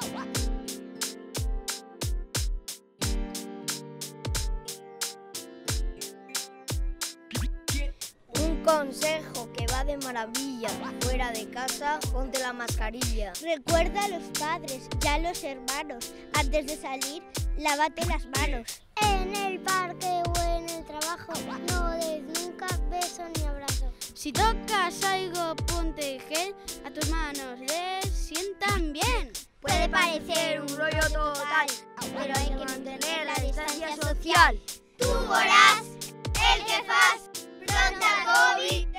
Un consejo que va de maravilla: fuera de casa, ponte la mascarilla. Recuerda a los padres y a los hermanos, antes de salir, lávate las manos. En el parque o en el trabajo, no des nunca beso ni abrazo. Si tocas algo, ponte gel, a tus manos les sientan bien. Puede parecer un rollo total, pero hay que mantener la distancia social. Tú verás el que fas pronto al COVID.